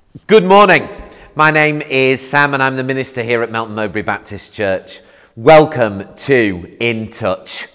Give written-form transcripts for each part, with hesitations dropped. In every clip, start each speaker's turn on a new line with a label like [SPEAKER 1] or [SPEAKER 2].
[SPEAKER 1] Good morning. My name is Sam and I'm the minister here at Melton Mowbray Baptist Church. Welcome to In Touch.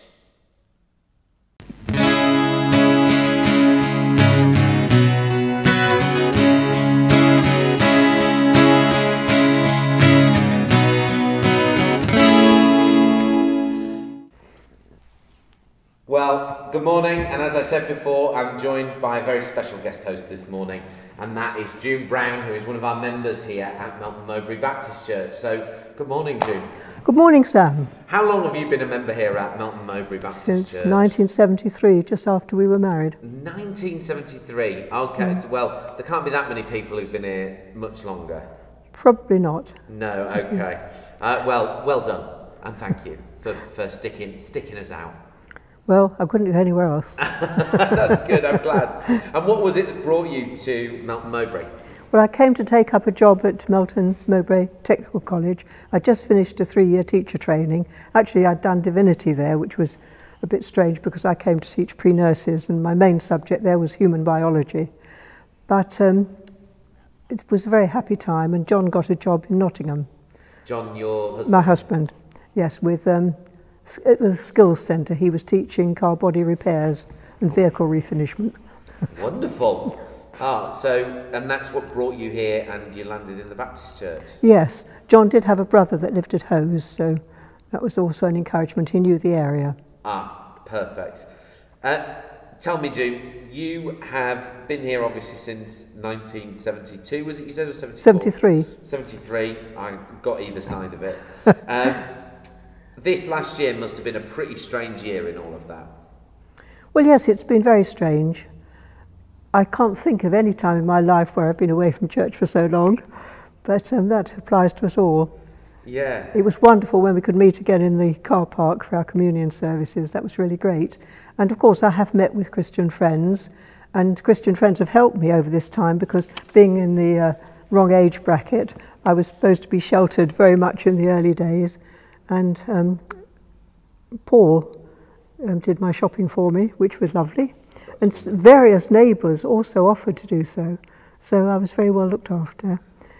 [SPEAKER 1] Well, good morning, and as I said before, I'm joined by a very special guest host this morning, and that is June Brown, who is one of our members here at Melton Mowbray Baptist Church. So, good morning, June.
[SPEAKER 2] Good morning, Sam.
[SPEAKER 1] How long have you been a member here at Melton Mowbray Baptist Church?
[SPEAKER 2] Since 1973, just after we were married.
[SPEAKER 1] 1973, okay. Well, there can't be that many people who've been here much longer.
[SPEAKER 2] Probably not.
[SPEAKER 1] No, okay. Well done, and thank you for sticking us out.
[SPEAKER 2] Well, I couldn't go anywhere else.
[SPEAKER 1] That's good, I'm glad. And what was it that brought you to Melton Mowbray?
[SPEAKER 2] Well, I came to take up a job at Melton Mowbray Technical College. I just finished a 3-year teacher training. Actually, I'd done divinity there, which was a bit strange because I came to teach pre-nurses and my main subject there was human biology. But it was a very happy time, and John got a job in Nottingham.
[SPEAKER 1] John, your husband?
[SPEAKER 2] My husband, yes, with... it was a skills centre. He was teaching car body repairs and vehicle refinishment.
[SPEAKER 1] Wonderful. And that's what brought you here, and you landed in the Baptist Church?
[SPEAKER 2] Yes. John did have a brother that lived at Hose, so that was also an encouragement. He knew the area.
[SPEAKER 1] Perfect. Tell me, June, you have been here obviously since 1972, was it you said, or 74?
[SPEAKER 2] 73.
[SPEAKER 1] 73. I got either side of it. This last year must have been a pretty strange year in all of that.
[SPEAKER 2] Well, yes, it's been very strange. I can't think of any time in my life where I've been away from church for so long, but that applies to us all.
[SPEAKER 1] Yeah.
[SPEAKER 2] It was wonderful when we could meet again in the car park for our communion services. That was really great. And of course, I have met with Christian friends, and Christian friends have helped me over this time because being in the wrong age bracket, I was supposed to be sheltered very much in the early days. And Paul did my shopping for me, which was lovely. And various neighbours also offered to do so. So I was very well looked after.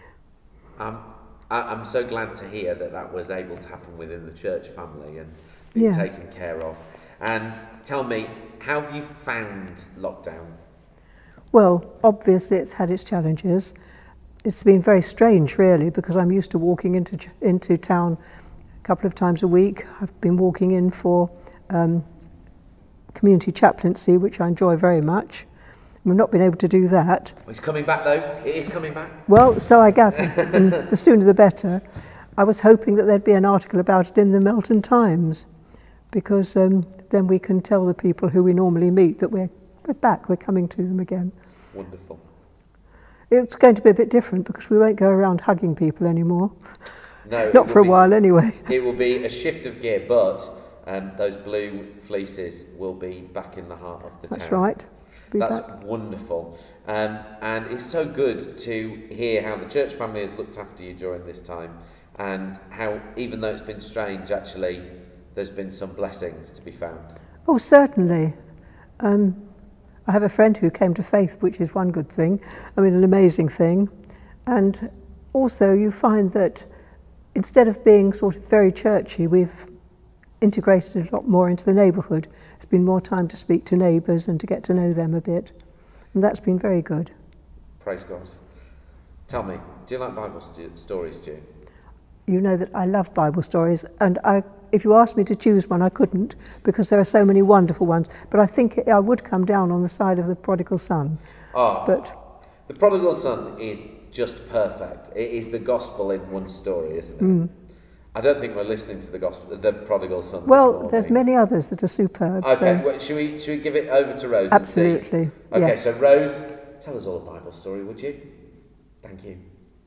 [SPEAKER 1] I'm so glad to hear that was able to happen within the church family and be taken care of. And tell me, how have you found lockdown? Well,
[SPEAKER 2] obviously it's had its challenges. It's been very strange, really, because I'm used to walking into town a couple of times a week. I've been walking in for community chaplaincy, which I enjoy very much. We've not been able to do that.
[SPEAKER 1] It's coming back, though. It is coming back.
[SPEAKER 2] Well, so I gather, and the sooner the better. I was hoping that there'd be an article about it in the Melton Times, because then we can tell the people who we normally meet that we're back, we're coming to them again.
[SPEAKER 1] Wonderful.
[SPEAKER 2] It's going to be a bit different because we won't go around hugging people anymore.
[SPEAKER 1] No,
[SPEAKER 2] not for a while anyway.
[SPEAKER 1] It will be a shift of gear, but those blue fleeces will be back in the heart of the town.
[SPEAKER 2] That's right.
[SPEAKER 1] That's wonderful. And it's so good to hear how the church family has looked after you during this time, and how, even though it's been strange, actually, there's been some blessings to be found.
[SPEAKER 2] Oh, certainly. I have a friend who came to faith, which is one good thing. I mean, an amazing thing. And also you find that instead of being sort of very churchy, we've integrated a lot more into the neighbourhood. There's been more time to speak to neighbours and to get to know them a bit. And that's been very good.
[SPEAKER 1] Praise God. Tell me, do you like Bible stories, June?
[SPEAKER 2] You know that I love Bible stories, and if you asked me to choose one, I couldn't, because there are so many wonderful ones. But I think I would come down on the side of the prodigal son.
[SPEAKER 1] The prodigal son is just perfect. It is the gospel in one story, isn't it?
[SPEAKER 2] Mm.
[SPEAKER 1] I don't think we're listening to the prodigal son.
[SPEAKER 2] Well, there's many others that are superb.
[SPEAKER 1] Okay,
[SPEAKER 2] so.
[SPEAKER 1] well, should we give it over to Rose?
[SPEAKER 2] Absolutely.
[SPEAKER 1] Okay,
[SPEAKER 2] yes.
[SPEAKER 1] So Rose, tell us all a Bible story, would you? Thank you.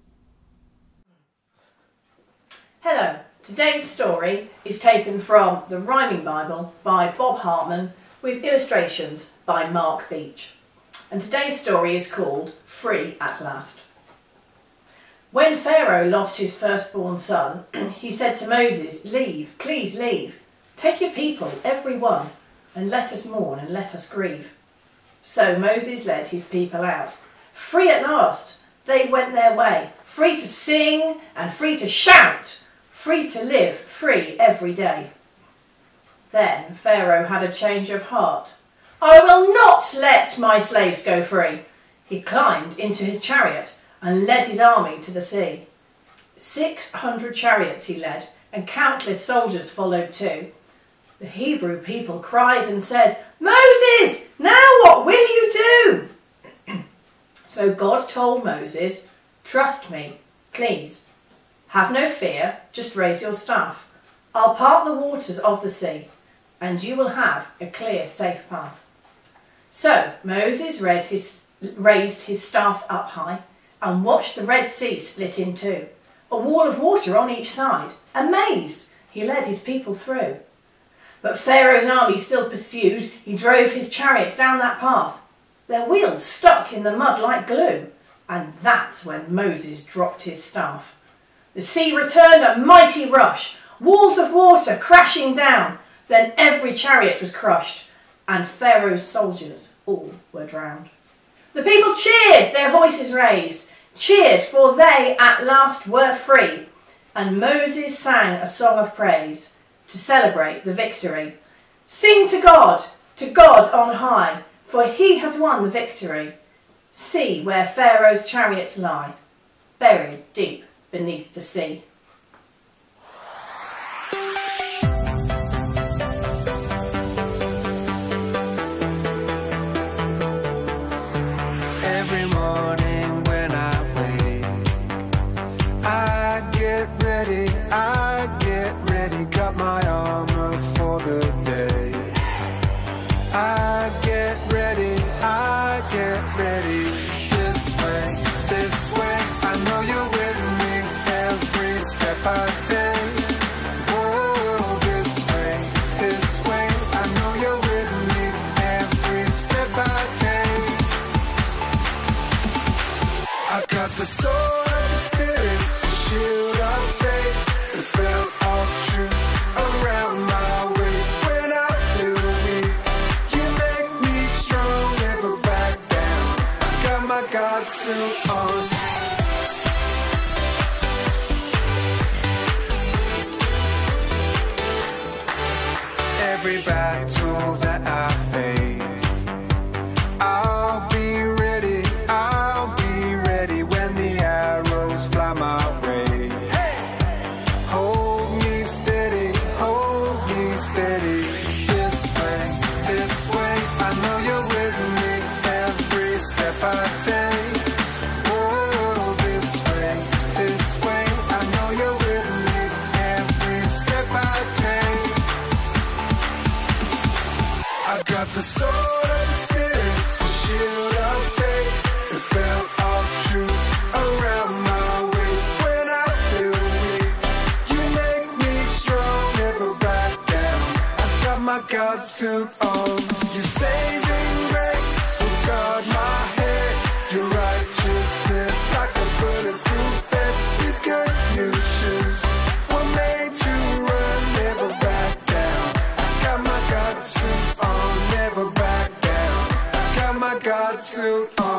[SPEAKER 3] Hello. Today's story is taken from the Rhyming Bible by Bob Hartman with illustrations by Mark Beach. And today's story is called Free at Last. When Pharaoh lost his firstborn son, he said to Moses, "Leave, please leave. Take your people, every one, and let us mourn and let us grieve." So Moses led his people out. "Free at last," they went their way, free to sing and free to shout, free to live free every day. Then Pharaoh had a change of heart. I will not let my slaves go free. He climbed into his chariot and led his army to the sea. 600 chariots he led, and countless soldiers followed too. The Hebrew people cried and said, Moses, now what will you do? So God told Moses, trust me, please. Have no fear, just raise your staff. I'll part the waters of the sea, and you will have a clear, safe path. So Moses raised his staff up high and watched the Red Sea split in two, a wall of water on each side. Amazed, he led his people through. But Pharaoh's army still pursued. He drove his chariots down that path. Their wheels stuck in the mud like glue, and that's when Moses dropped his staff. The sea returned a mighty rush, walls of water crashing down. Then every chariot was crushed, and Pharaoh's soldiers all were drowned. The people cheered, their voices raised, cheered, for they at last were free. And Moses sang a song of praise to celebrate the victory. Sing to God on high, for he has won the victory. See where Pharaoh's chariots lie, buried deep beneath the sea.
[SPEAKER 4] Every morning when I wake, I get ready, got my armor for the day. I get ready, this way, I know you're with me every step I take. Oh, this way, I know you're with me every step I take. I got the sword of the Spirit, the shield of faith, the belt of truth around my waist. When I feel weak, you make me strong, never back down. I got my God suit on. Every battle that I face, I'll be ready when the arrows fly my way. Hold me steady, this way, I know you're with me every step I take. Oh, this way, I know you're with me every step I take. I got the sword of the Spirit, the shield of faith, the belt of truth around my waist. When I feel weak, you make me strong, never back down. I got my God suit on. Your saving grace will guard my head. Your righteousness like a bulletproof vest. These good new shoes were made to run, never back down. I got my God suit on, never back down. I got my God suit on.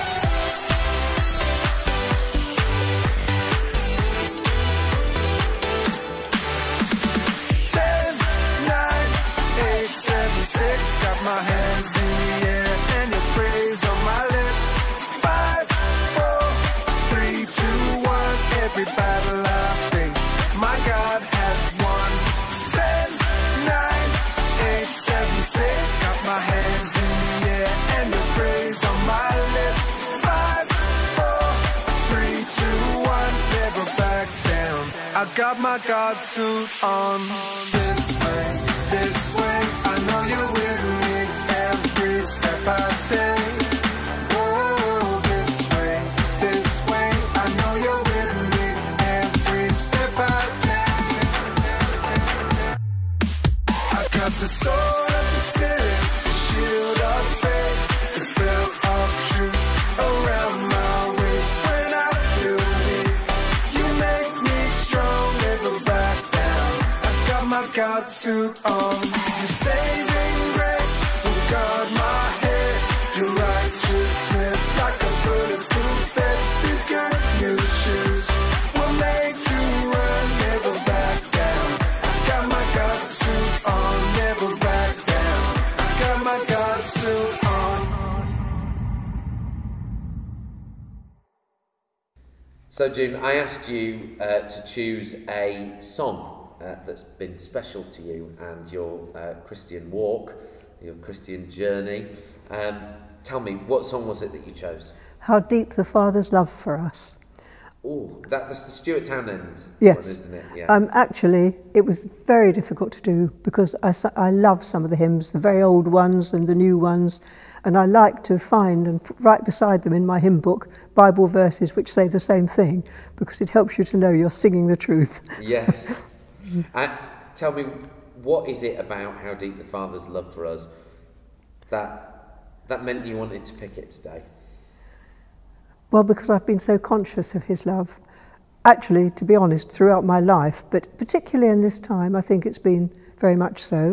[SPEAKER 4] 10, 9, 8, 7, 6. Got my hands in the air and your praise on my lips. 5, 4, 3, 2, 1. Every battle I face, my God has won. 10, 9, 8, 7, 6. Got my hands in the air and your praise on my lips. 5, 4, 3, 2, 1. Never back down. I got my God suit on. This way, I know you're with me every step I take. Oh, this way, I know you're with me every step I take. I got the sword of the Spirit, the shield of faith, the belt of truth around my waist. When I feel weak, you make me strong, never back down. I got my God suit on. Your saving grace will guard my head. Your righteousness like a bulletproof vest.
[SPEAKER 1] So, June, I asked you to choose a song that's been special to you and your Christian walk, your Christian journey. Tell me, what song was it that you chose?
[SPEAKER 2] How Deep the Father's Love for Us.
[SPEAKER 1] Oh, that's the Stuart Townend
[SPEAKER 2] Yes.
[SPEAKER 1] one, isn't it? Yeah.
[SPEAKER 2] Actually, it was very difficult to do because I love some of the hymns, the very old ones and the new ones, and I like to find and put right beside them in my hymn book Bible verses which say the same thing, because it helps you to know you're singing the truth.
[SPEAKER 1] Yes. Tell me, what is it about How Deep the Father's Love for Us that meant you wanted to pick it today?
[SPEAKER 2] Well, because I've been so conscious of his love, actually, to be honest, throughout my life, but particularly in this time, I think it's been very much so,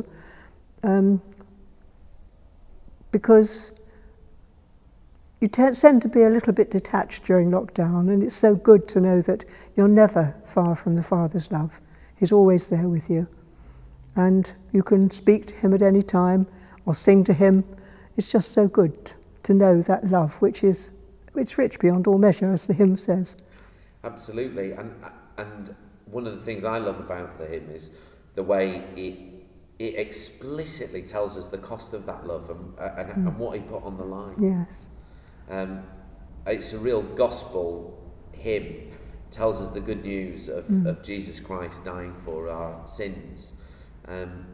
[SPEAKER 2] because you tend to be a little bit detached during lockdown, and it's so good to know that you're never far from the Father's love. He's always there with you, and you can speak to him at any time or sing to him. It's just so good to know that love, which is it's rich beyond all measure, as the hymn says.
[SPEAKER 1] Absolutely, and one of the things I love about the hymn is the way it explicitly tells us the cost of that love and what he put on the line.
[SPEAKER 2] Yes.
[SPEAKER 1] It's a real gospel hymn. Tells us the good news of Jesus Christ dying for our sins, and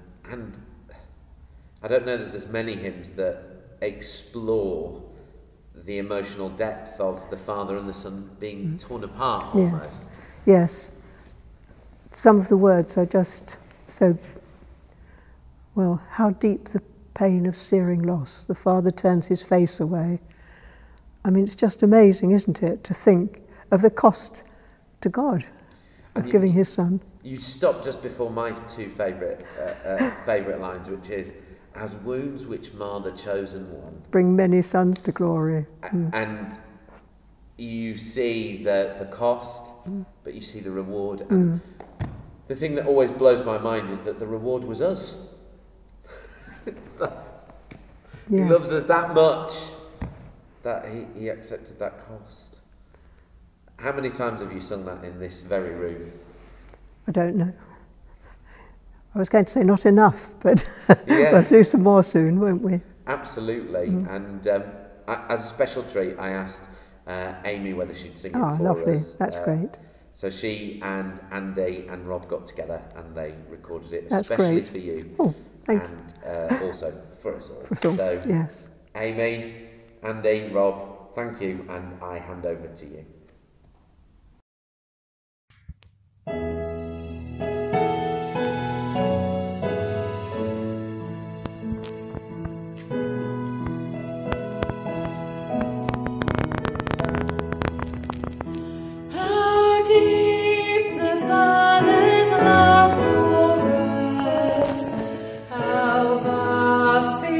[SPEAKER 1] I don't know that there's many hymns that explore the emotional depth of the Father and the Son being torn apart almost.
[SPEAKER 2] Yes. Some of the words are just so, well, how deep the pain of searing loss. The Father turns his face away. I mean, it's just amazing, isn't it, to think of the cost to God of giving his Son.
[SPEAKER 1] You stopped just before my two favourite lines, which is, as wounds which mar the chosen one
[SPEAKER 2] bring many sons to glory.
[SPEAKER 1] And you see the cost, but you see the reward. And the thing that always blows my mind is that the reward was us. He loves us that much that he accepted that cost. How many times have you sung that in this very room?
[SPEAKER 2] I don't know. I was going to say not enough, but we'll do some more soon, won't we?
[SPEAKER 1] Absolutely. And as a special treat, I asked Amy whether she'd sing it for us. Oh,
[SPEAKER 2] lovely. That's great.
[SPEAKER 1] So she and Andy and Rob got together and they recorded it
[SPEAKER 2] That's
[SPEAKER 1] especially
[SPEAKER 2] great.
[SPEAKER 1] for you.
[SPEAKER 2] Oh, thanks.
[SPEAKER 1] And also for us all.
[SPEAKER 2] For us all,
[SPEAKER 1] so,
[SPEAKER 2] yes.
[SPEAKER 1] Amy, Andy, Rob, thank you, and I hand over to you.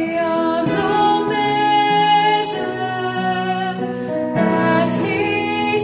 [SPEAKER 5] He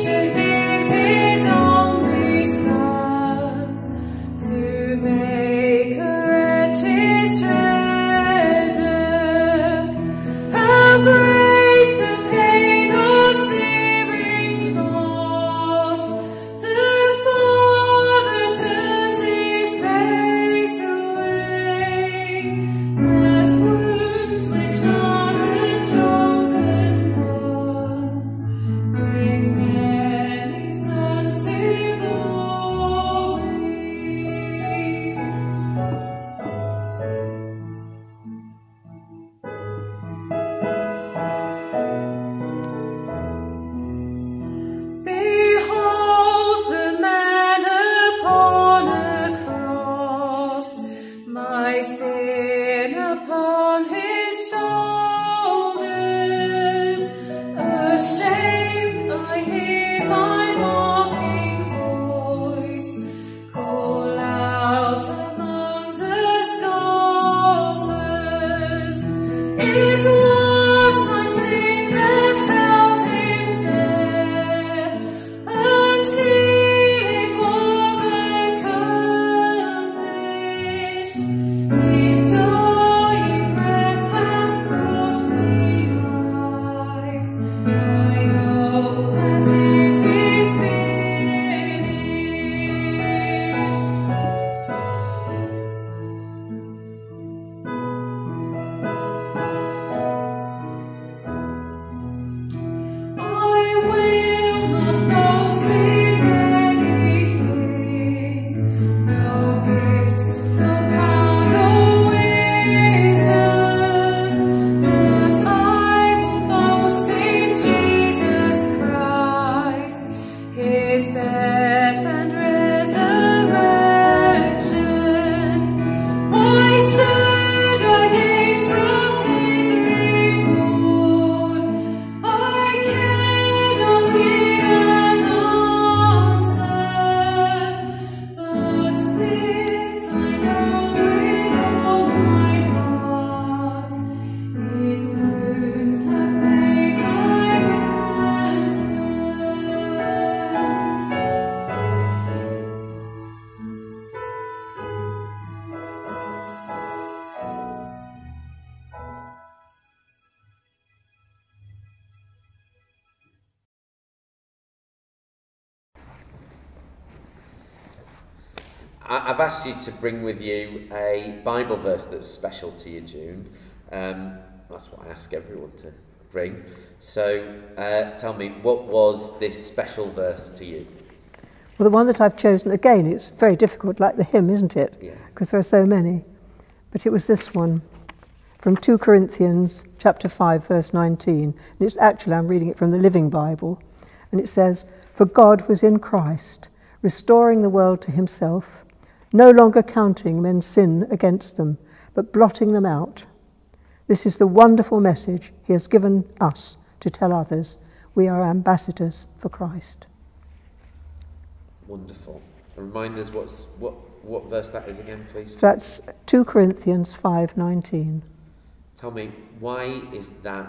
[SPEAKER 1] I've asked you to bring with you a Bible verse that's special to you, June. That's what I ask everyone to bring. So tell me, what was this special verse to you?
[SPEAKER 2] Well, the one that I've chosen, again, it's very difficult, like the hymn, isn't it?
[SPEAKER 1] Yeah.
[SPEAKER 2] Because there are so many. But it was this one, from 2 Corinthians chapter 5, verse 19. And it's actually, I'm reading it from the Living Bible. And it says, "For God was in Christ, restoring the world to himself, no longer counting men's sin against them, but blotting them out. This is the wonderful message he has given us to tell others. We are ambassadors for Christ."
[SPEAKER 1] Wonderful. And remind us what verse that is again, please.
[SPEAKER 2] That's 2 Corinthians 5:19.
[SPEAKER 1] Tell me, why is that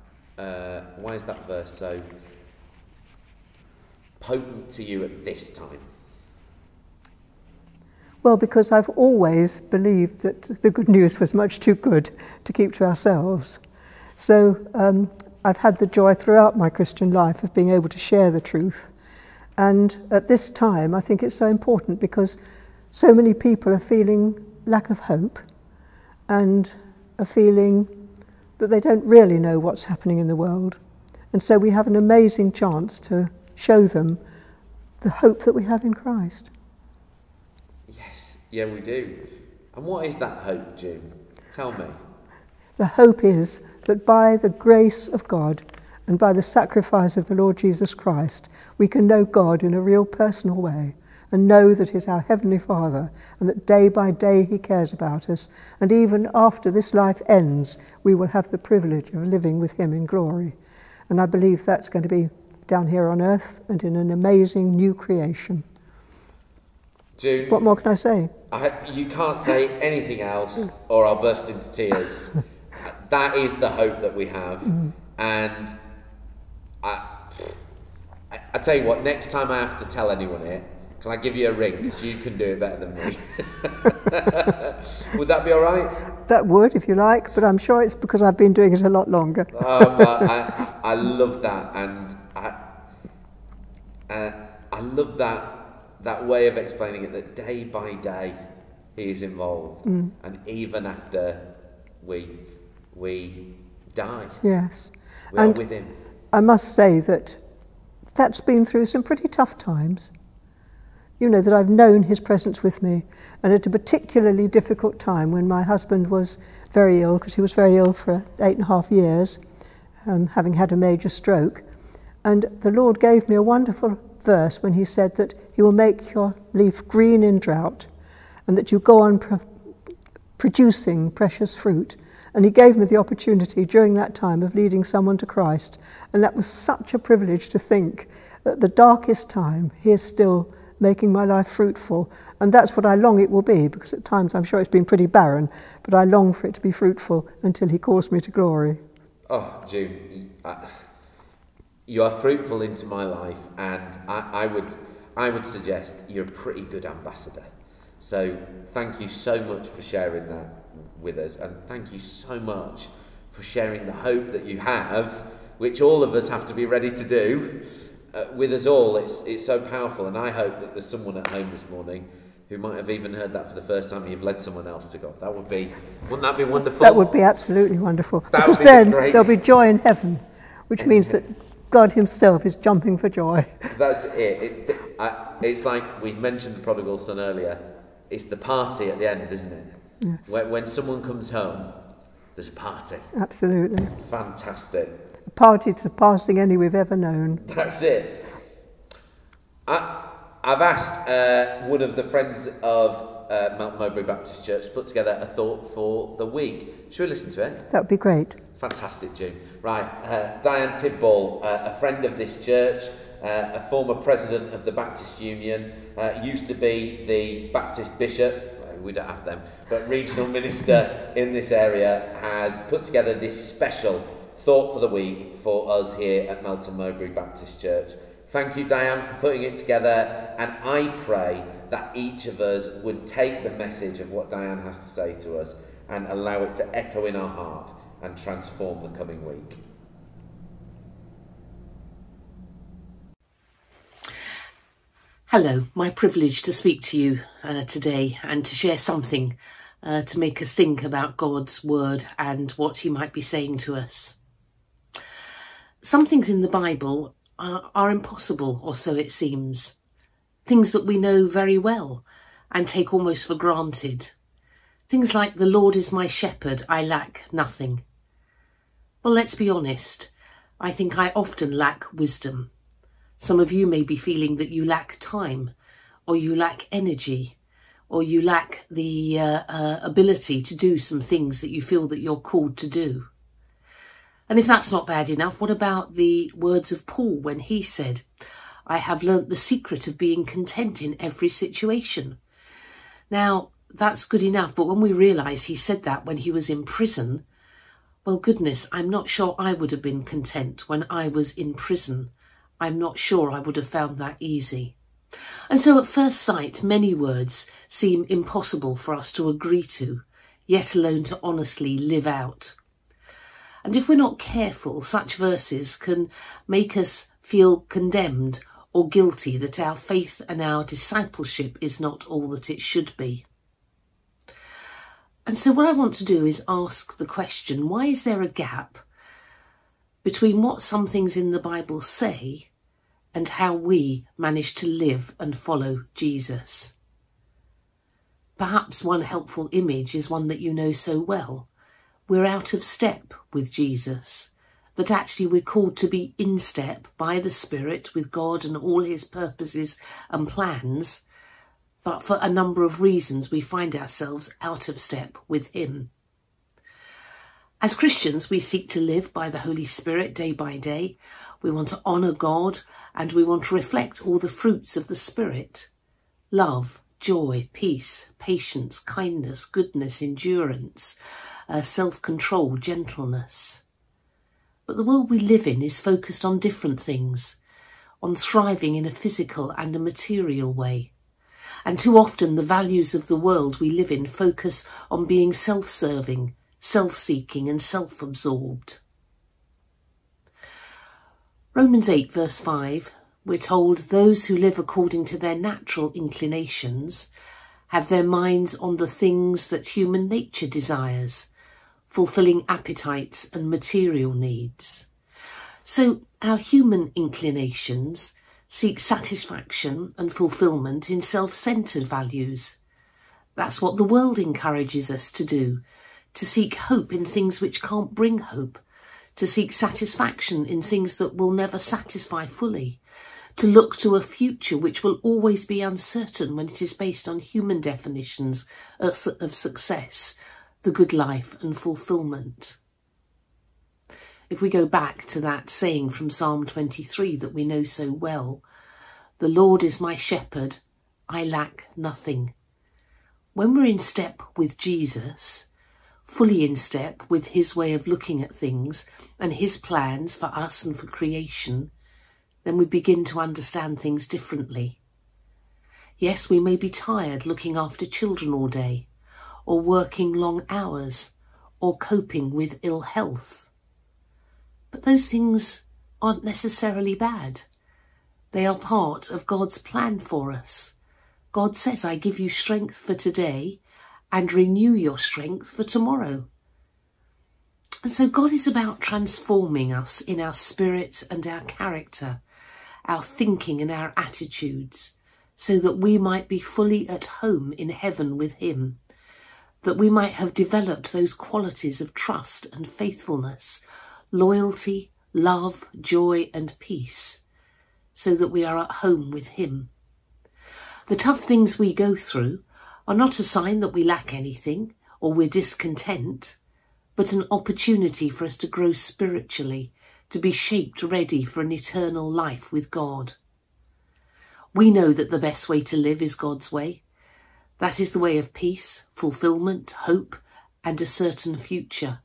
[SPEAKER 1] verse so potent to you at this time?
[SPEAKER 2] Well, because I've always believed that the good news was much too good to keep to ourselves. So I've had the joy throughout my Christian life of being able to share the truth. And at this time, I think it's so important because so many people are feeling lack of hope and are feeling that they don't really know what's happening in the world. And so we have an amazing chance to show them the hope that we have in Christ.
[SPEAKER 1] Yes, yeah, we do. And what is that hope, June? Tell me.
[SPEAKER 2] The hope is that by the grace of God and by the sacrifice of the Lord Jesus Christ, we can know God in a real personal way and know that he's our Heavenly Father and that day by day he cares about us. And even after this life ends, we will have the privilege of living with him in glory. And I believe that's going to be down here on earth and in an amazing new creation.
[SPEAKER 1] June,
[SPEAKER 2] what more can I say?
[SPEAKER 1] You can't say anything else or I'll burst into tears. That is the hope that we have. And I tell you what, next time I have to tell anyone it, can I give you a ring? Because you can do it better than me. Would that be all right?
[SPEAKER 2] That would, if you like, but I'm sure it's because I've been doing it a lot longer.
[SPEAKER 1] I love that, and I love that way of explaining it, that day by day he is involved, and even after we die,
[SPEAKER 2] yes,
[SPEAKER 1] we are with him.
[SPEAKER 2] I must say that that's been through some pretty tough times. You know, that I've known his presence with me, and at a particularly difficult time when my husband was very ill, because he was very ill for 8.5 years, having had a major stroke. And the Lord gave me a wonderful verse when he said that he will make your leaf green in drought and that you go on producing precious fruit. And he gave me the opportunity during that time of leading someone to Christ. And that was such a privilege to think that at the darkest time, he is still making my life fruitful. And that's what I long it will be, because at times I'm sure it's been pretty barren, but I long for it to be fruitful until he calls me to glory.
[SPEAKER 1] Oh, June, you are fruitful into my life, and I would suggest you're a pretty good ambassador. So thank you so much for sharing that with us, and thank you so much for sharing the hope that you have, which all of us have to be ready to do, with us all. It's so powerful, and I hope that there's someone at home this morning who might have even heard that for the first time. You've led someone else to God. Wouldn't that be wonderful?
[SPEAKER 2] That would be absolutely wonderful, because then there'll be joy in heaven, which means that God himself is jumping for joy.
[SPEAKER 1] That's it. It's like we mentioned the prodigal son earlier. It's the party at the end, isn't it?
[SPEAKER 2] Yes.
[SPEAKER 1] When someone comes home, there's a party.
[SPEAKER 2] Absolutely.
[SPEAKER 1] Fantastic.
[SPEAKER 2] A party surpassing any we've ever known.
[SPEAKER 1] That's it. I've asked one of the friends of Melton Mowbray Baptist Church to put together a thought for the week. Should we listen to it?
[SPEAKER 2] That would be great.
[SPEAKER 1] Fantastic, June. Right, Diane Tidball, a friend of this church, a former president of the Baptist Union, used to be the Baptist bishop, we don't have them, but regional minister in this area, has put together this special thought for the week for us here at Melton Mowbray Baptist Church. Thank you, Diane, for putting it together, and I pray that each of us would take the message of what Diane has to say to us and allow it to echo in our heart and transform the coming week.
[SPEAKER 5] Hello, my privilege to speak to you today and to share something to make us think about God's word and what he might be saying to us. Some things in the Bible are impossible, or so it seems. Things that we know very well and take almost for granted. Things like, the Lord is my shepherd, I lack nothing. Well, let's be honest. I think I often lack wisdom. Some of you may be feeling that you lack time, or you lack energy, or you lack the ability to do some things that you feel that you're called to do. And if that's not bad enough, what about the words of Paul when he said, I have learnt the secret of being content in every situation. Now, that's good enough, but when we realise he said that when he was in prison, well, goodness, I'm not sure I would have been content when I was in prison. I'm not sure I would have found that easy. And so at first sight, many words seem impossible for us to agree to, yet alone to honestly live out. And if we're not careful, such verses can make us feel condemned or guilty that our faith and our discipleship is not all that it should be. And so what I want to do is ask the question, why is there a gap between what some things in the Bible say and how we manage to live and follow Jesus? Perhaps one helpful image is one that you know so well. We're out of step with Jesus, that actually we're called to be in step by the Spirit with God and all his purposes and plans, but for a number of reasons we find ourselves out of step with him. As Christians, we seek to live by the Holy Spirit day by day. We want to honour God and we want to reflect all the fruits of the Spirit. Love, joy, peace, patience, kindness, goodness, endurance, self-control, gentleness. But the world we live in is focused on different things, on thriving in a physical and a material way. And too often the values of the world we live in focus on being self-serving, self-seeking and self-absorbed. Romans 8 verse 5, we're told those who live according to their natural inclinations have their minds on the things that human nature desires, fulfilling appetites and material needs. So our human inclinations seek satisfaction and fulfilment in self-centred values. That's what the world encourages us to do, to seek hope in things which can't bring hope, to seek satisfaction in things that will never satisfy fully, to look to a future which will always be uncertain when it is based on human definitions of success, the good life and fulfilment. If we go back to that saying from Psalm 23 that we know so well, the Lord is my shepherd, I lack nothing. When we're in step with Jesus, fully in step with his way of looking at things and his plans for us and for creation, then we begin to understand things differently. Yes, we may be tired looking after children all day, or working long hours, or coping with ill health. But those things aren't necessarily bad. They are part of God's plan for us. God says, I give you strength for today and renew your strength for tomorrow. And so God is about transforming us in our spirit and our character, our thinking and our attitudes, so that we might be fully at home in heaven with him, that we might have developed those qualities of trust and faithfulness, loyalty, love, joy and peace, so that we are at home with him. The tough things we go through are not a sign that we lack anything or we're discontent, but an opportunity for us to grow spiritually, to be shaped ready for an eternal life with God. We know that the best way to live is God's way. That is the way of peace, fulfilment, hope, and a certain future.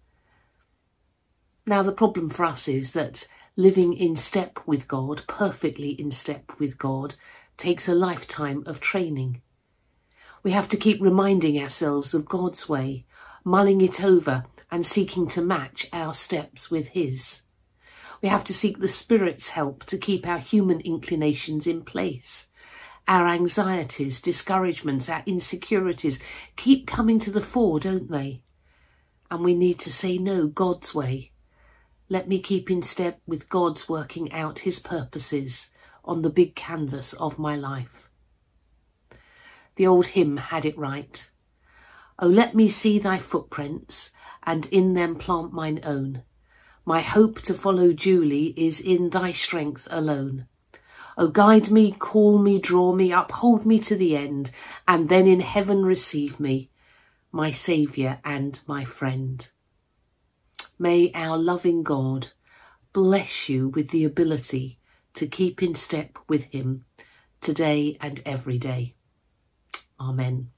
[SPEAKER 5] Now, the problem for us is that living in step with God, perfectly in step with God, takes a lifetime of training. We have to keep reminding ourselves of God's way, mulling it over and seeking to match our steps with his. We have to seek the Spirit's help to keep our human inclinations in place Our anxieties, discouragements, our insecurities keep coming to the fore, don't they? And we need to say no, God's way. Let me keep in step with God's working out his purposes on the big canvas of my life. The old hymn had it right. Oh, let me see thy footprints, and in them plant mine own. My hope to follow duly is in thy strength alone. Oh, guide me, call me, draw me, uphold me to the end, and then in heaven receive me, my Saviour and my friend. May our loving God bless you with the ability to keep in step with him today and every day. Amen.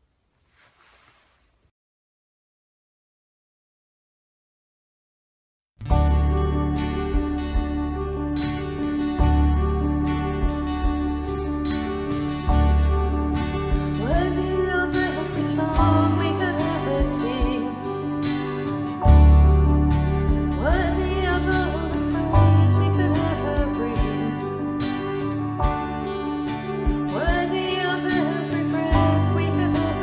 [SPEAKER 6] Worthy of every breath we could ever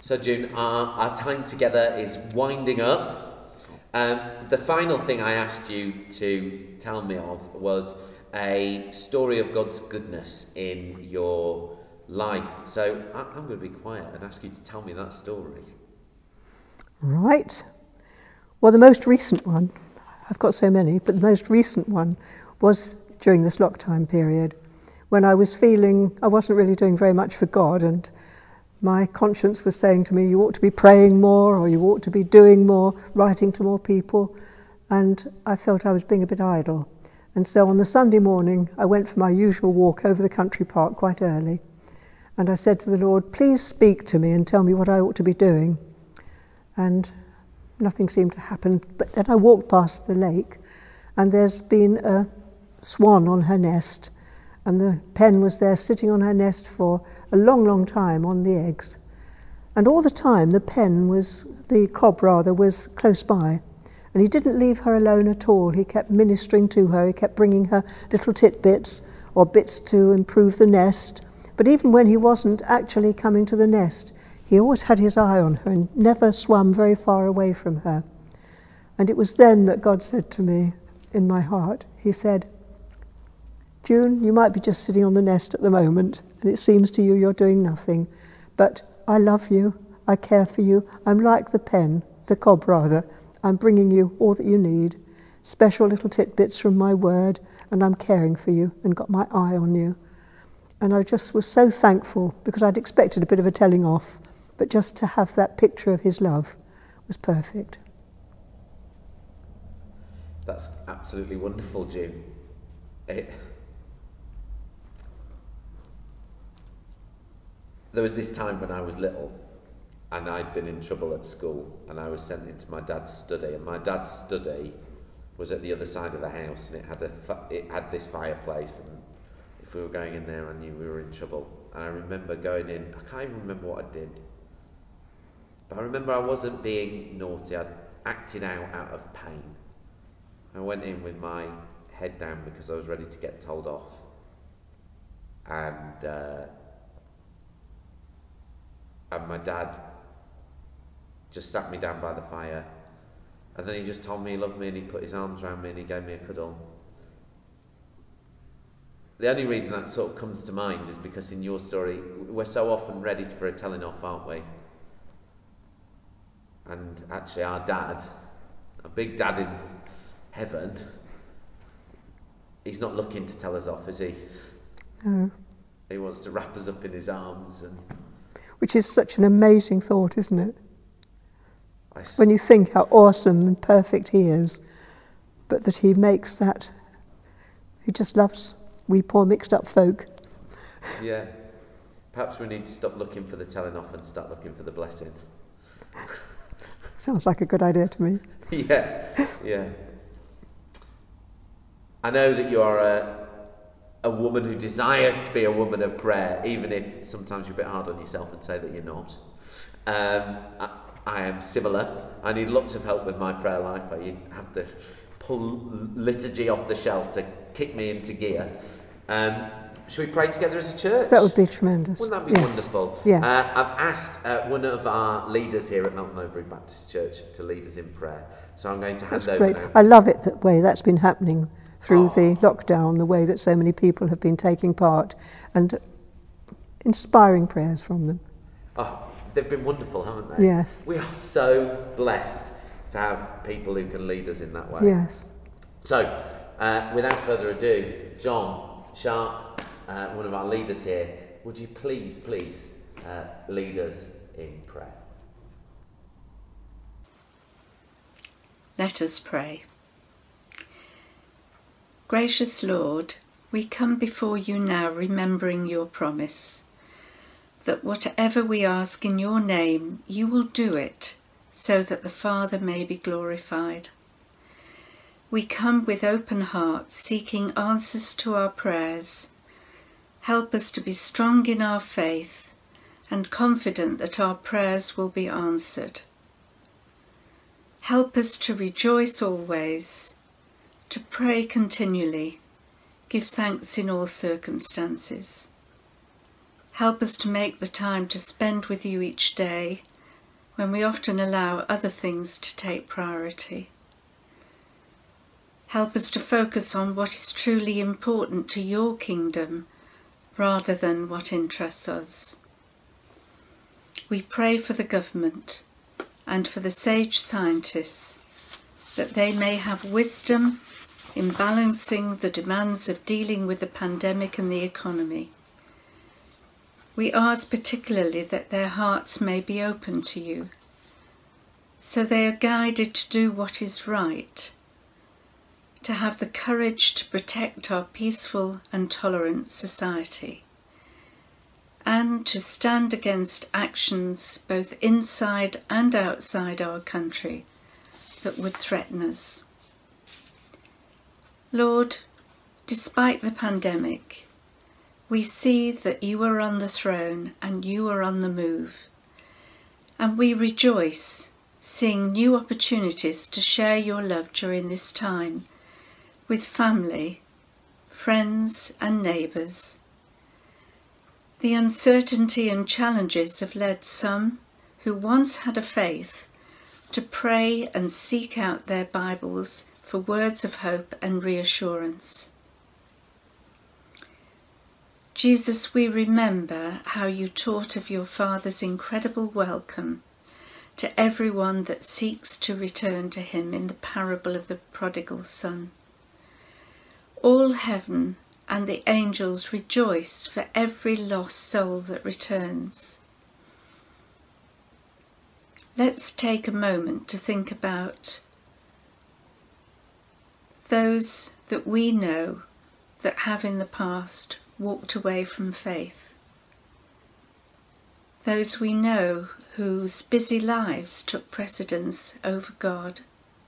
[SPEAKER 1] So June, our time together is winding up. The final thing I asked you to tell me of was a story of God's goodness in your life. So I'm going to be quiet and ask you to tell me that story.
[SPEAKER 2] Right. Well, the most recent one, I've got so many, but the most recent one was during this lockdown period when I was feeling I wasn't really doing very much for God, and my conscience was saying to me, you ought to be praying more, or you ought to be doing more, writing to more people, and I felt I was being a bit idle. And so on the Sunday morning, I went for my usual walk over the country park quite early, and I said to the Lord, please speak to me and tell me what I ought to be doing. And nothing seemed to happen, but then I walked past the lake, and there's been a swan on her nest, and the pen was there sitting on her nest for a long, long time on the eggs. And all the time the cob was close by, and he didn't leave her alone at all. He kept ministering to her, he kept bringing her little titbits or bits to improve the nest. But even when he wasn't actually coming to the nest, he always had his eye on her and never swam very far away from her. And it was then that God said to me in my heart, he said, June, you might be just sitting on the nest at the moment, and it seems to you you're doing nothing, but I love you, I care for you, I'm like the cob. I'm bringing you all that you need, special little tidbits from my word, and I'm caring for you and got my eye on you. And I just was so thankful, because I'd expected a bit of a telling off, but just to have that picture of his love was perfect.
[SPEAKER 1] That's absolutely wonderful, June. There was this time when I was little, and I'd been in trouble at school, and I was sent into my dad's study, and my dad's study was at the other side of the house, and it had this fireplace, and if we were going in there, I knew we were in trouble. And I remember going in, I can't even remember what I did, but I remember I wasn't being naughty, I'd acted out of pain. I went in with my head down because I was ready to get told off, and my dad just sat me down by the fire, and then he just told me he loved me, and he put his arms around me and he gave me a cuddle. The only reason that sort of comes to mind is because in your story, we're so often ready for a telling off, aren't we? And actually our dad, a big dad in heaven, he's not looking to tell us off, is he?
[SPEAKER 2] No.
[SPEAKER 1] He wants to wrap us up in his arms.
[SPEAKER 2] Which is such an amazing thought, isn't it? When you think how awesome and perfect he is, but that he makes that, he just loves we poor mixed up folk.
[SPEAKER 1] Yeah. Perhaps we need to stop looking for the telling off and start looking for the blessing.
[SPEAKER 2] Sounds like a good idea to me.
[SPEAKER 1] Yeah. I know that you are a woman who desires to be a woman of prayer, even if sometimes you're a bit hard on yourself and say that you're not. I am similar. I need lots of help with my prayer life. I have to pull liturgy off the shelf to kick me into gear. Should we pray together as a church?
[SPEAKER 2] That would be tremendous.
[SPEAKER 1] Wouldn't that be wonderful?
[SPEAKER 2] Yes.
[SPEAKER 1] I've asked one of our leaders here at Melton Mowbray Baptist Church to lead us in prayer. So I'm going to hand over now.
[SPEAKER 2] I love it that way that's been happening through the lockdown, the way that so many people have been taking part, and inspiring prayers from them.
[SPEAKER 1] Oh, they've been wonderful, haven't they?
[SPEAKER 2] Yes.
[SPEAKER 1] We are so blessed to have people who can lead us in that way.
[SPEAKER 2] Yes.
[SPEAKER 1] So, without further ado, John Sharp, one of our leaders here, would you please lead us in prayer?
[SPEAKER 6] Let us pray. Gracious Lord, we come before you now remembering your promise that whatever we ask in your name, you will do it so that the Father may be glorified. We come with open hearts seeking answers to our prayers. Help us to be strong in our faith and confident that our prayers will be answered. Help us to rejoice always, to pray continually, give thanks in all circumstances. Help us to make the time to spend with you each day when we often allow other things to take priority. Help us to focus on what is truly important to your kingdom rather than what interests us. We pray for the government and for the sage scientists that they may have wisdom in balancing the demands of dealing with the pandemic and the economy. We ask particularly that their hearts may be open to you, so they are guided to do what is right, to have the courage to protect our peaceful and tolerant society, and to stand against actions both inside and outside our country that would threaten us. Lord, despite the pandemic, we see that you are on the throne and you are on the move, and we rejoice seeing new opportunities to share your love during this time with family, friends and neighbours. The uncertainty and challenges have led some who once had a faith to pray and seek out their Bibles for words of hope and reassurance. Jesus, we remember how you taught of your Father's incredible welcome to everyone that seeks to return to him in the parable of the prodigal son. All heaven and the angels rejoice for every lost soul that returns. Let's take a moment to think about those that we know that have in the past walked away from faith. Those we know whose busy lives took precedence over God.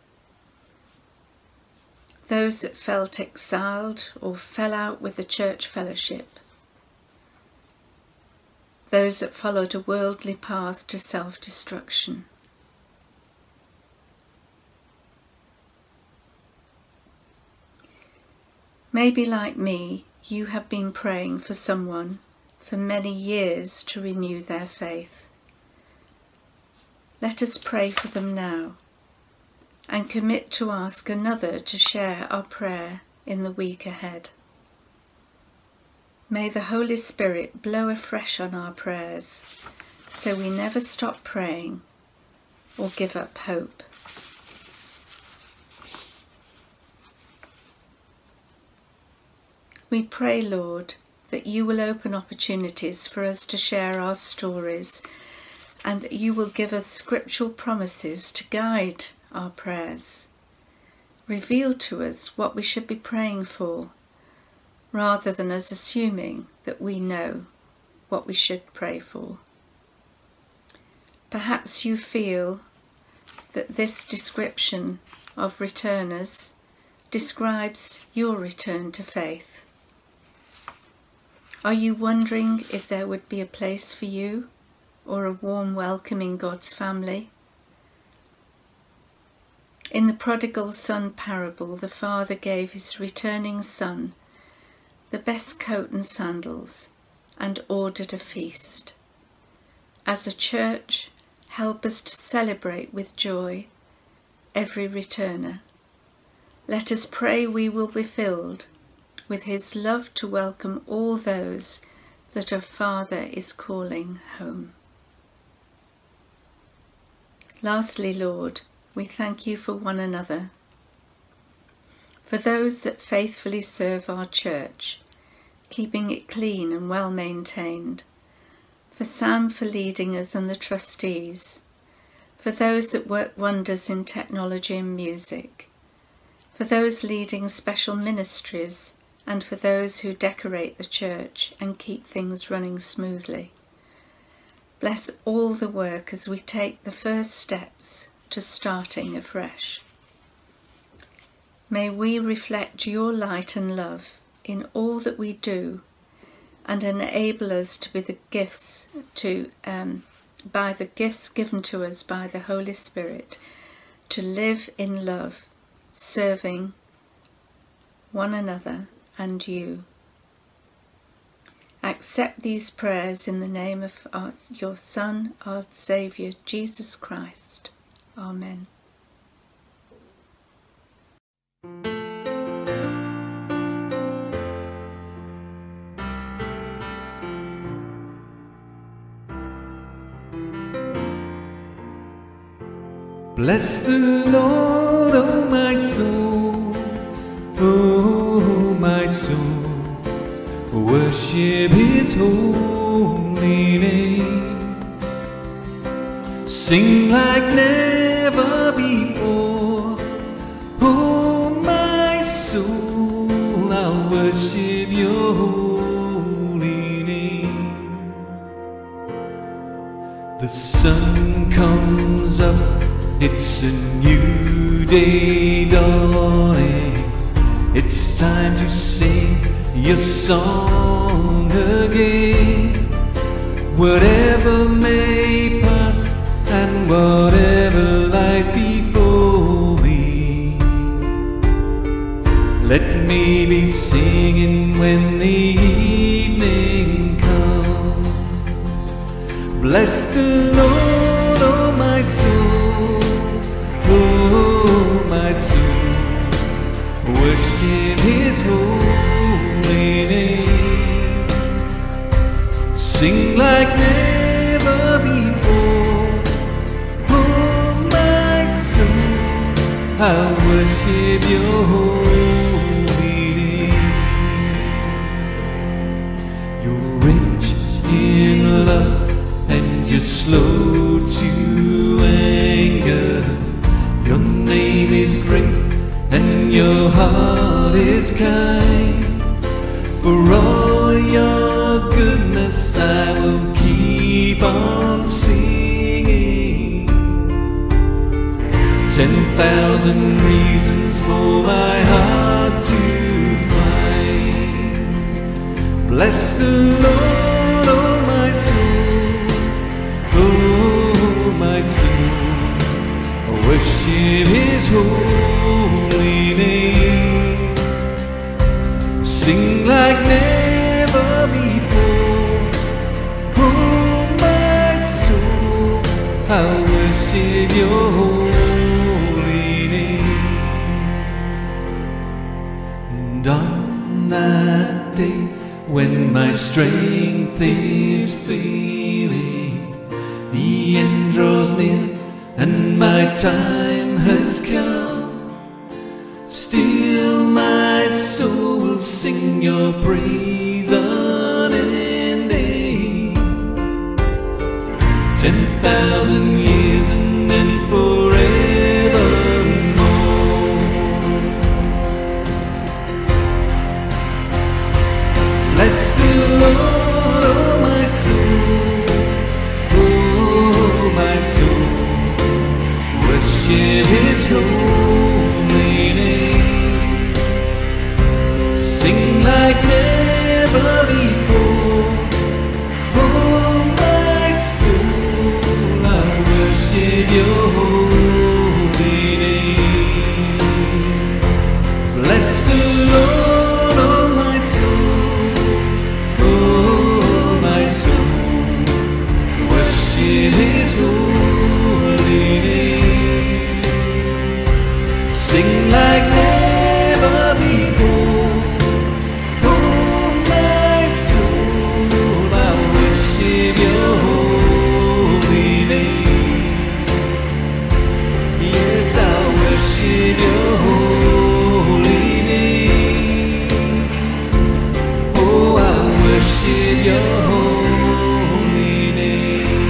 [SPEAKER 6] Those that felt exiled or fell out with the church fellowship. Those that followed a worldly path to self-destruction. Maybe like me, you have been praying for someone for many years to renew their faith. Let us pray for them now and commit to ask another to share our prayer in the week ahead. May the Holy Spirit blow afresh on our prayers so we never stop praying or give up hope. We pray, Lord, that you will open opportunities for us to share our stories and that you will give us scriptural promises to guide our prayers. Reveal to us what we should be praying for, rather than us assuming that we know what we should pray for. Perhaps you feel that this description of returners describes your return to faith. Are you wondering if there would be a place for you or a warm welcome in God's family? In the prodigal son parable, the father gave his returning son the best coat and sandals and ordered a feast. As a church, help us to celebrate with joy every returner. Let us pray we will be filled with his love to welcome all those that our Father is calling home. Lastly, Lord, we thank you for one another, for those that faithfully serve our church, keeping it clean and well maintained, for Sam for leading us and the trustees, for those that work wonders in technology and music, for those leading special ministries, and for those who decorate the church and keep things running smoothly. Bless all the work as we take the first steps to starting afresh. May we reflect your light and love in all that we do and enable us to be the gifts by the gifts given to us by the Holy Spirit to live in love, serving one another and you. At accept these prayers in the name of your Son, our Saviour, Jesus Christ. Amen.
[SPEAKER 7] Bless the Lord, oh my soul, oh my soul, worship His holy name. Sing like never before, oh my soul, I'll worship your holy name. The sun comes up, it's a new day dawning. It's time to sing your song again. Whatever may pass and whatever lies before me, let me be singing when the evening comes. Bless the Lord, oh my soul, oh my soul, worship His holy name. Sing like never before, oh my soul, I worship your holy name. You're rich in love and you're slow to anger. Your name is great and your heart is kind. For all your goodness I will keep on singing. 10,000 reasons for my heart to find. Bless the Lord, oh my soul, oh my soul, worship His holy name. Sing like never before, oh my soul, I worship your holy name. And on that day when my strength is failing, the end draws near and my time has come, still my soul will sing your praise unending. 10,000 years and then forevermore. Bless the Lord, oh my soul, oh my soul, worship His holy name. Sing like never before, oh my soul, I worship your holy name. Bless the Lord, oh my soul, oh my soul, worship His holy name. Sing like never before, oh my soul, I worship your holy name. Yes, I worship your holy name. Oh, I worship your holy name.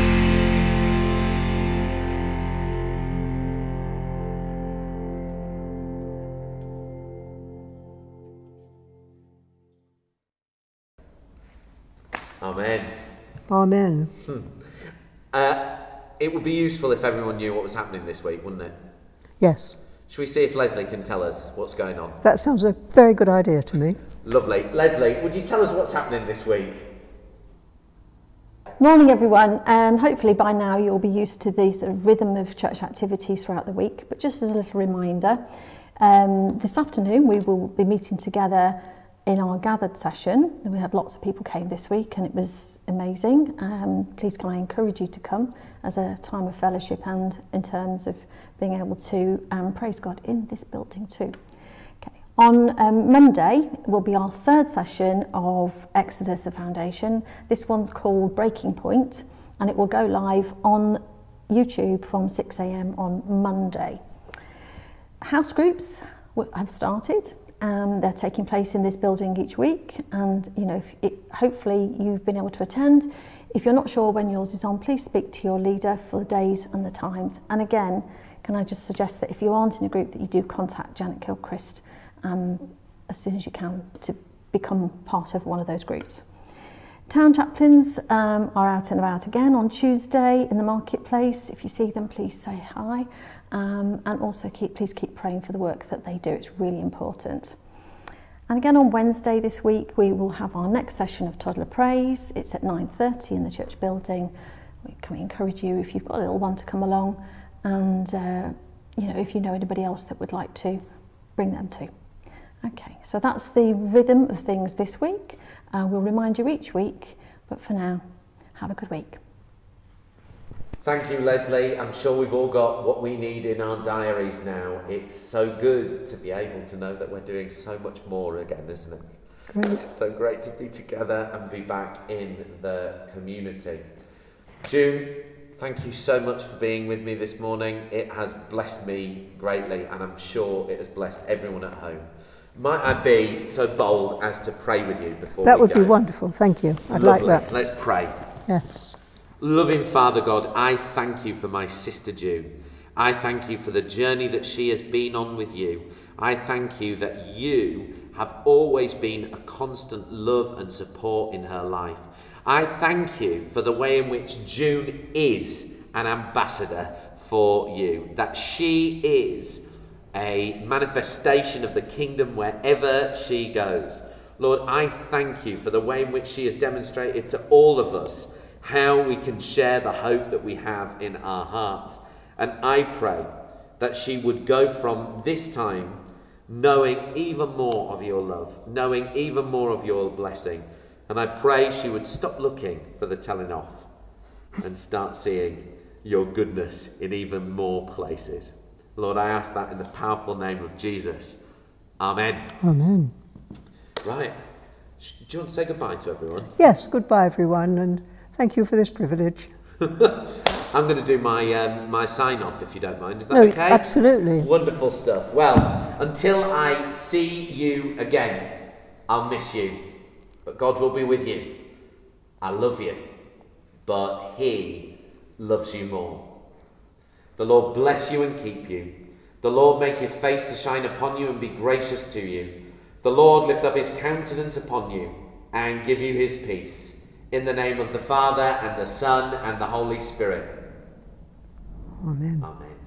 [SPEAKER 1] Amen.
[SPEAKER 2] Amen.
[SPEAKER 1] It would be useful if everyone knew what was happening this week, wouldn't it?
[SPEAKER 2] Yes,
[SPEAKER 1] Should we see if Leslie can tell us what's going on?
[SPEAKER 2] that sounds a very good idea to me.
[SPEAKER 1] Lovely. Leslie, would you tell us what's happening this week?
[SPEAKER 8] Morning everyone. Hopefully by now you'll be used to the sort of rhythm of church activities throughout the week, but just as a little reminder, this afternoon we will be meeting together in our gathered session, we had lots of people came this week and it was amazing. Please can I encourage you to come as a time of fellowship and in terms of being able to praise God in this building too. Okay. On Monday will be our third session of Exodus, a Foundation. This one's called Breaking Point and it will go live on YouTube from 6 a.m. on Monday. House groups have started. They're taking place in this building each week, and you know, hopefully you've been able to attend. If you're not sure when yours is on, please speak to your leader for the days and the times. And again, can I just suggest that if you aren't in a group, that you do contact Janet Gilchrist as soon as you can to become part of one of those groups. Town chaplains are out and about again on Tuesday in the marketplace. If you see them, please say hi. And also please keep praying for the work that they do. It's really important. And again on Wednesday this week, we will have our next session of Toddler Praise. It's at 9:30 in the church building. We encourage you, if you've got a little one, to come along. And you know, if you know anybody else that would like to, bring them too. Okay, so that's the rhythm of things this week. We'll remind you each week, but for now, have a good week.
[SPEAKER 1] Thank you, Leslie. I'm sure we've all got what we need in our diaries now. It's so good to be able to know that we're doing so much more again, isn't it?
[SPEAKER 2] Great.
[SPEAKER 1] It's so great to be together and be back in the community. June, thank you so much for being with me this morning. It has blessed me greatly, and I'm sure it has blessed everyone at home. Might I be so bold as to pray with you before we go?
[SPEAKER 2] That would be wonderful, thank you. I'd like that.
[SPEAKER 1] Let's pray.
[SPEAKER 2] Yes.
[SPEAKER 1] Loving Father God, I thank you for my sister June. I thank you for the journey that she has been on with you. I thank you that you have always been a constant love and support in her life. I thank you for the way in which June is an ambassador for you, that she is a manifestation of the kingdom wherever she goes. Lord, I thank you for the way in which she has demonstrated to all of us how we can share the hope that we have in our hearts. And I pray that she would go from this time knowing even more of your love, knowing even more of your blessing. And I pray she would stop looking for the telling off and start seeing your goodness in even more places. Lord, I ask that in the powerful name of Jesus. Amen.
[SPEAKER 2] Amen.
[SPEAKER 1] Right. Do you want to say goodbye to everyone?
[SPEAKER 2] Yes, goodbye everyone, and thank you for this privilege.
[SPEAKER 1] I'm going to do my sign-off, if you don't mind. Is that okay?
[SPEAKER 2] Absolutely.
[SPEAKER 1] Wonderful stuff. Well, until I see you again, I'll miss you. But God will be with you. I love you. But He loves you more. The Lord bless you and keep you. The Lord make His face to shine upon you and be gracious to you. The Lord lift up His countenance upon you and give you His peace. In the name of the Father, and the Son, and the Holy Spirit.
[SPEAKER 2] Amen.
[SPEAKER 1] Amen.